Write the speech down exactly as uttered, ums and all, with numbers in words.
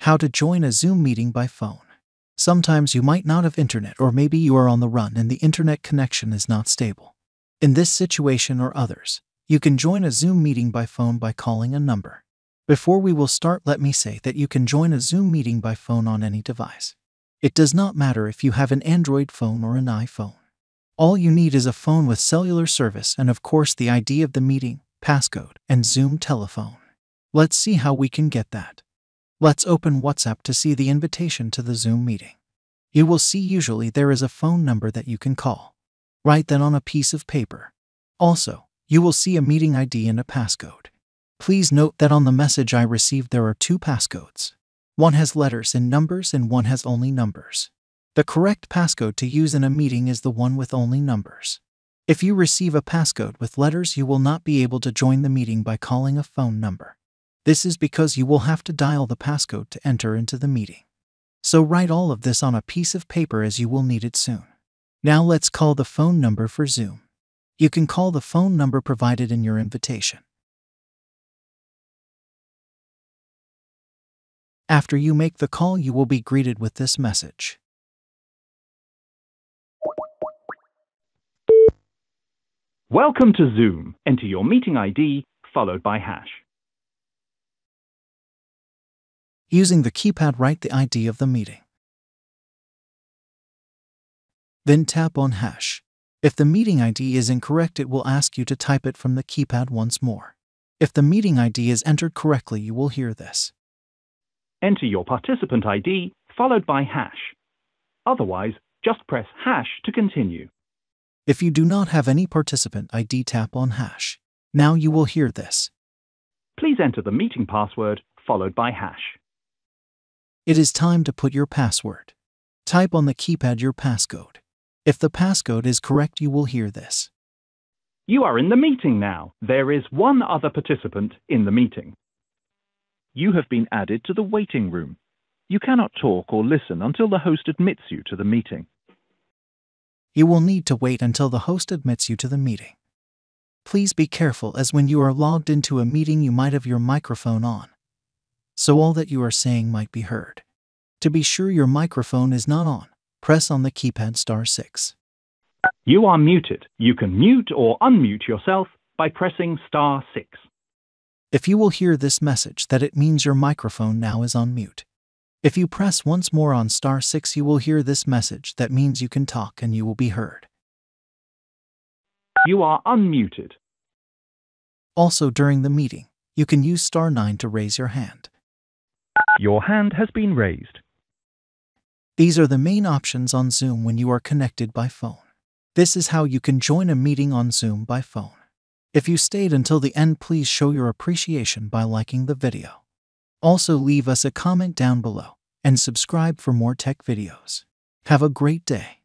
How to join a Zoom meeting by phone. Sometimes you might not have internet, or maybe you are on the run and the internet connection is not stable. In this situation or others, you can join a Zoom meeting by phone by calling a number. Before we will start, let me say that you can join a Zoom meeting by phone on any device. It does not matter if you have an Android phone or an iPhone. All you need is a phone with cellular service and of course the I D of the meeting, passcode, and Zoom telephone. Let's see how we can get that. Let's open WhatsApp to see the invitation to the Zoom meeting. You will see usually there is a phone number that you can call. Write that on a piece of paper. Also, you will see a meeting I D and a passcode. Please note that on the message I received there are two passcodes. One has letters and numbers and one has only numbers. The correct passcode to use in a meeting is the one with only numbers. If you receive a passcode with letters, you will not be able to join the meeting by calling a phone number. This is because you will have to dial the passcode to enter into the meeting. So write all of this on a piece of paper as you will need it soon. Now let's call the phone number for Zoom. You can call the phone number provided in your invitation. After you make the call, you will be greeted with this message. Welcome to Zoom. Enter your meeting I D followed by hash. Using the keypad, write the I D of the meeting. Then tap on hash. If the meeting I D is incorrect, it will ask you to type it from the keypad once more. If the meeting I D is entered correctly, you will hear this. Enter your participant I D followed by hash. Otherwise, just press hash to continue. If you do not have any participant I D, tap on hash. Now you will hear this. Please enter the meeting password followed by hash. It is time to put your password. Type on the keypad your passcode. If the passcode is correct, you will hear this. You are in the meeting now. There is one other participant in the meeting. You have been added to the waiting room. You cannot talk or listen until the host admits you to the meeting. You will need to wait until the host admits you to the meeting. Please be careful, as when you are logged into a meeting you might have your microphone on, so all that you are saying might be heard. To be sure your microphone is not on, press on the keypad star six. You are muted. You can mute or unmute yourself by pressing star six. If you will hear this message, that it means your microphone now is on mute. If you press once more on star six, you will hear this message that means you can talk and you will be heard. You are unmuted. Also, during the meeting, you can use star nine to raise your hand. Your hand has been raised. These are the main options on Zoom when you are connected by phone. This is how you can join a meeting on Zoom by phone. If you stayed until the end, please show your appreciation by liking the video. Also, leave us a comment down below and subscribe for more tech videos. Have a great day.